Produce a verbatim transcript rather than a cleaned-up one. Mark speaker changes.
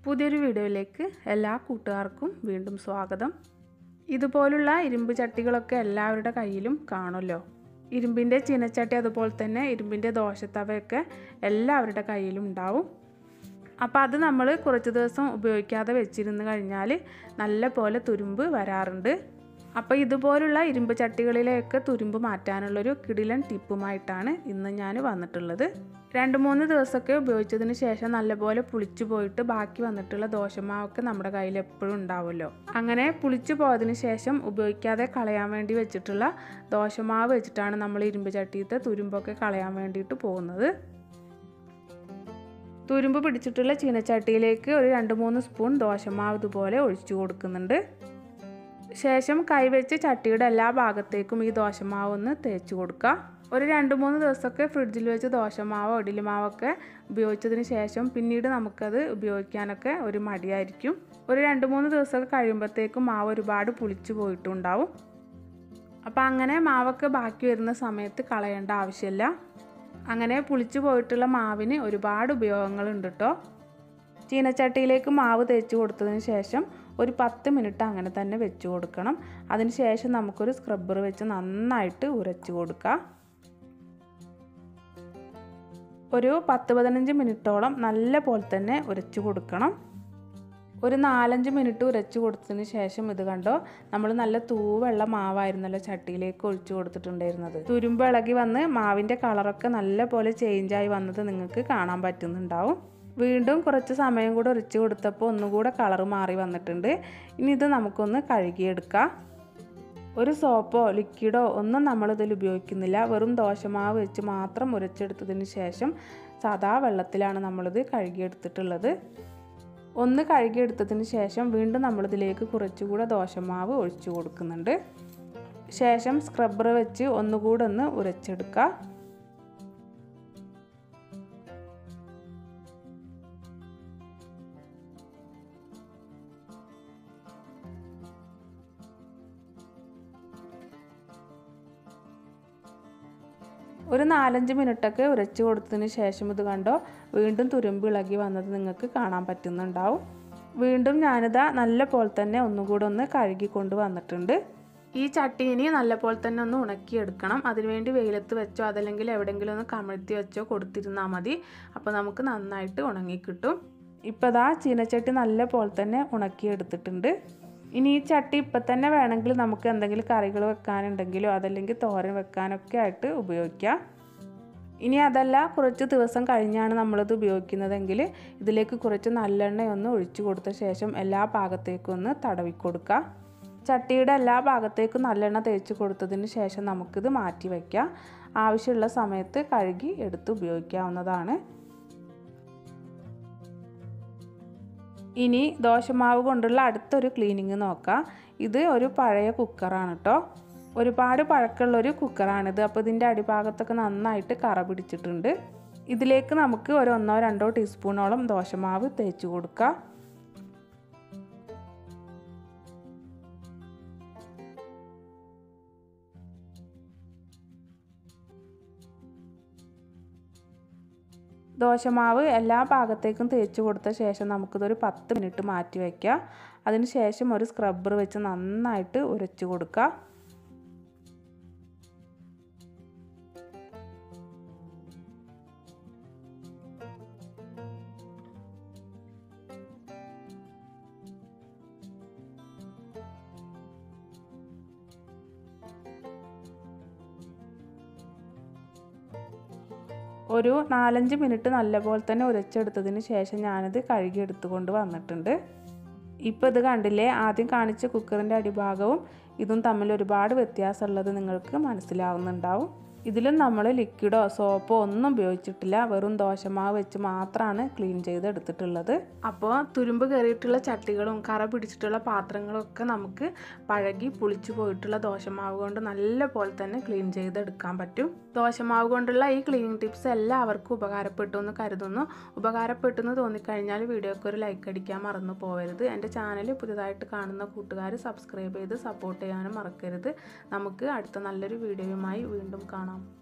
Speaker 1: പുതിയൊരു വീഡിയോയിലേക്ക് എല്ലാ കൂട്ടുകാർക്കും വീണ്ടും സ്വാഗതം. ഇതുപോലുള്ള ഇരുമ്പ് ചട്ടികളൊക്കെ എല്ലാവരുടെ കയ്യിലും കാണുമല്ലോ. ഇരുമ്പിൻ്റെ ചീനച്ചട്ടി അതുപോലെ തന്നെ ഇരുമ്പിൻ്റെ ദോശത്തവയൊക്കെ എല്ലാവരുടെ കയ്യിലും ഉണ്ടാവും. അപ്പോൾ അത് നമ്മൾ കുറച്ച് ദിവസം ഉപയോഗിക്കാതെ വെച്ചിരുന്ന് കഴിഞ്ഞാൽ നല്ല പോലെ തുരുമ്പ് വരാറുണ്ട്. അപ്പോൾ ഇതുപോലുള്ള ഇരുമ്പ് ചട്ടികളിലേക്ക് തുരുമ്പ് മാറ്റാനുള്ളൊരു കിടിലൻ ടിപ്പുമായിട്ടാണ് ഇന്ന് ഞാൻ വന്നിട്ടുള്ളത്. രണ്ട് മൂന്ന് ദിവസമൊക്കെ ഉപയോഗിച്ചതിന് ശേഷം നല്ലപോലെ പുളിച്ചു പോയിട്ട് ബാക്കി വന്നിട്ടുള്ള ദോശമാവൊക്കെ നമ്മുടെ കയ്യിൽ എപ്പോഴും ഉണ്ടാവുമല്ലോ. അങ്ങനെ പുളിച്ചു പോയതിന് ശേഷം ഉപയോഗിക്കാതെ കളയാൻ വേണ്ടി വെച്ചിട്ടുള്ള ദോശമാവ് വെച്ചിട്ടാണ് നമ്മൾ ഇരുമ്പ് ചട്ടിയിലത്തെ തുരുമ്പൊക്കെ കളയാൻ വേണ്ടിയിട്ട് പോകുന്നത്. തുരുമ്പ് പിടിച്ചിട്ടുള്ള ചീനച്ചട്ടിയിലേക്ക് ഒരു രണ്ട് മൂന്ന് സ്പൂൺ ദോശമാവ് ഇതുപോലെ ഒഴിച്ചു കൊടുക്കുന്നുണ്ട്. ശേഷം കൈവച്ച് ചട്ടിയുടെ എല്ലാ ഭാഗത്തേക്കും ഈ ദോശമാവ് ഒന്ന് തേച്ച് കൊടുക്കുക. ഒരു രണ്ട് മൂന്ന് ദിവസമൊക്കെ ഫ്രിഡ്ജിൽ വെച്ച് ദോശമാവോ ഇഡ്ഡലിമാവൊക്കെ ഉപയോഗിച്ചതിന് ശേഷം പിന്നീട് നമുക്കത് ഉപയോഗിക്കാനൊക്കെ ഒരു മടിയായിരിക്കും. ഒരു രണ്ട് മൂന്ന് ദിവസമൊക്കെ കഴിയുമ്പോഴത്തേക്കും മാവ് ഒരുപാട് പുളിച്ചു പോയിട്ടുണ്ടാവും. അപ്പോൾ അങ്ങനെ മാവൊക്കെ ബാക്കി വരുന്ന സമയത്ത് കളയേണ്ട ആവശ്യമില്ല. അങ്ങനെ പുളിച്ചു പോയിട്ടുള്ള മാവിന് ഒരുപാട് ഉപയോഗങ്ങളുണ്ട് കേട്ടോ. ചീനച്ചട്ടിയിലേക്ക് മാവ് തേച്ച് കൊടുത്തതിന് ശേഷം ഒരു പത്ത് മിനിറ്റ് അങ്ങനെ തന്നെ വെച്ച് കൊടുക്കണം. അതിന് ശേഷം നമുക്കൊരു സ്ക്രബ്ബർ വെച്ച് നന്നായിട്ട് ഉരച്ച് കൊടുക്കുക. ഒരു പത്ത് പതിനഞ്ച് മിനിറ്റോളം നല്ല പോലെ തന്നെ ഉരച്ച് കൊടുക്കണം. ഒരു നാലഞ്ച് മിനിറ്റ് ഉരച്ച് കൊടുത്തതിന് ശേഷം ഇത് കണ്ടോ, നമ്മൾ നല്ല തൂവെള്ള മാവായിരുന്നല്ലോ ചട്ടിയിലേക്ക് ഒഴിച്ചു കൊടുത്തിട്ടുണ്ടായിരുന്നത്. തുരുമ്പ് ഇളകി വന്ന് മാവിൻ്റെ കളറൊക്കെ നല്ല പോലെ ചേഞ്ചായി വന്നത് നിങ്ങൾക്ക് കാണാൻ പറ്റുന്നുണ്ടാവും. വീണ്ടും കുറച്ച് സമയം കൂടെ ഉരച്ച് കൊടുത്തപ്പോൾ ഒന്നുകൂടെ കളറ് മാറി വന്നിട്ടുണ്ട്. ഇനി ഇത് നമുക്കൊന്ന് കഴുകിയെടുക്കാം. ഒരു സോപ്പോ ലിക്വിഡോ ഒന്നും നമ്മളിതിൽ ഉപയോഗിക്കുന്നില്ല. വെറും ദോശമാവ് വെച്ച് മാത്രം ഉരച്ചെടുത്തതിന് ശേഷം സാദാ വെള്ളത്തിലാണ് നമ്മളിത് കഴുകിയെടുത്തിട്ടുള്ളത്. ഒന്ന് കഴുകിയെടുത്തതിന് ശേഷം വീണ്ടും നമ്മളിതിലേക്ക് കുറച്ചുകൂടെ ദോശമാവ് ഒഴിച്ചു കൊടുക്കുന്നുണ്ട്. ശേഷം സ്ക്രബ്ബർ വെച്ച് ഒന്നുകൂടെ ഒന്ന് ഉരച്ചെടുക്കുക. ഒരു നാലഞ്ച് മിനിറ്റൊക്കെ ഉരച്ച് കൊടുത്തതിന് ശേഷം ഇത് കണ്ടോ, വീണ്ടും തുരുമ്പ് ഇളകി വന്നത് നിങ്ങൾക്ക് കാണാൻ പറ്റുന്നുണ്ടാവും. വീണ്ടും ഞാനിതാ നല്ല പോലെ തന്നെ ഒന്നുകൂടെ ഒന്ന് കഴുകി കൊണ്ട് വന്നിട്ടുണ്ട്. ഈ ചട്ടീനി നല്ല പോലെ തന്നെ ഒന്ന് ഉണക്കിയെടുക്കണം. അതിനുവേണ്ടി വെയിലത്ത് വെച്ചോ അതല്ലെങ്കിൽ എവിടെയെങ്കിലും ഒന്ന് കമഴ്ത്തി വെച്ചോ കൊടുത്തിരുന്നാൽ മതി. അപ്പോൾ നമുക്ക് നന്നായിട്ട് ഉണങ്ങി കിട്ടും. ഇപ്പോൾ ഇതാ ചീനച്ചട്ടി നല്ല പോലെ തന്നെ ഉണക്കിയെടുത്തിട്ടുണ്ട്. ഇനി ഈ ചട്ടി ഇപ്പം തന്നെ വേണമെങ്കിൽ നമുക്ക് എന്തെങ്കിലും കറികൾ വെക്കാനുണ്ടെങ്കിലോ അതല്ലെങ്കിൽ തോരൻ വെക്കാനൊക്കെ ആയിട്ട് ഉപയോഗിക്കാം. ഇനി അതല്ല കുറച്ച് ദിവസം കഴിഞ്ഞാണ് നമ്മളിത് ഉപയോഗിക്കുന്നതെങ്കിൽ ഇതിലേക്ക് കുറച്ച് നല്ലെണ്ണയൊന്ന് ഒഴിച്ചു കൊടുത്ത ശേഷം എല്ലാ ഭാഗത്തേക്കും ഒന്ന് തടവി കൊടുക്കുക. ചട്ടിയുടെ എല്ലാ ഭാഗത്തേക്കും നല്ലെണ്ണ തേച്ച് കൊടുത്തതിന് ശേഷം നമുക്കിത് മാറ്റി വയ്ക്കാം. ആവശ്യമുള്ള സമയത്ത് കഴുകി എടുത്ത് ഉപയോഗിക്കാവുന്നതാണ്. ഇനി ദോശമാവ് കൊണ്ടുള്ള അടുത്തൊരു ക്ലീനിങ് നോക്കാം. ഇത് ഒരു പഴയ കുക്കറാണ് കേട്ടോ. ഒരുപാട് പഴക്കമുള്ളൊരു കുക്കറാണിത്. അപ്പോൾ ഇതിൻ്റെ അടിഭാഗത്തൊക്കെ നന്നായിട്ട് കറ പിടിച്ചിട്ടുണ്ട്. ഇതിലേക്ക് നമുക്ക് ഒരു ഒന്നോ രണ്ടോ ടീസ്പൂണോളം ദോശമാവ് തേച്ച് കൊടുക്കാം. ദോശമാവ് എല്ലാ ഭാഗത്തേക്കും തേച്ച് കൊടുത്ത ശേഷം നമുക്കിതൊരു പത്ത് മിനിറ്റ് മാറ്റി വയ്ക്കാം. അതിന് ശേഷം ഒരു സ്ക്രബ്ബർ വെച്ച് നന്നായിട്ട് ഉരച്ച് കൊടുക്കുക. ഒരു നാലഞ്ച് മിനിറ്റ് നല്ലപോലെ തന്നെ ഉരച്ചെടുത്തതിന് ശേഷം ഞാനിത് കഴുകിയെടുത്തുകൊണ്ട് വന്നിട്ടുണ്ട്. ഇപ്പോൾ ഇത് കണ്ടില്ലേ, ആദ്യം കാണിച്ച കുക്കറിൻ്റെ അടിഭാഗവും ഇതും തമ്മിൽ ഒരുപാട് വ്യത്യാസമുള്ളത് നിങ്ങൾക്ക് മനസ്സിലാവുന്നുണ്ടാവും. ഇതിലും നമ്മൾ ലിക്വിഡോ സോപ്പോ ഒന്നും ഉപയോഗിച്ചിട്ടില്ല. വെറും ദോശമാവ് വെച്ച് മാത്രമാണ് ക്ലീൻ ചെയ്തെടുത്തിട്ടുള്ളത്. അപ്പോൾ തുരുമ്പ് കയറിയിട്ടുള്ള ചട്ടികളും കറ പിടിച്ചിട്ടുള്ള പാത്രങ്ങളും ഒക്കെ നമുക്ക് പഴകി പുളിച്ചു പോയിട്ടുള്ള ദോശമാവ് കൊണ്ട് നല്ല പോലെ തന്നെ ക്ലീൻ ചെയ്തെടുക്കാൻ പറ്റും. ദോശമാവ് കൊണ്ടുള്ള ഈ ക്ലീനിങ് ടിപ്സ് എല്ലാവർക്കും ഉപകാരപ്പെട്ടു എന്ന് കരുതുന്നു. ഉപകാരപ്പെട്ടു എന്ന് തോന്നിക്കഴിഞ്ഞാൽ വീഡിയോക്ക് ഒരു ലൈക്ക് അടിക്കാൻ മറന്നു പോകരുത്. എൻ്റെ ചാനൽ പുതിയതായിട്ട് കാണുന്ന കൂട്ടുകാർ സബ്സ്ക്രൈബ് ചെയ്ത് സപ്പോർട്ട് ചെയ്യാനും മറക്കരുത്. നമുക്ക് അടുത്ത നല്ലൊരു വീഡിയോയുമായി വീണ്ടും കാണാം.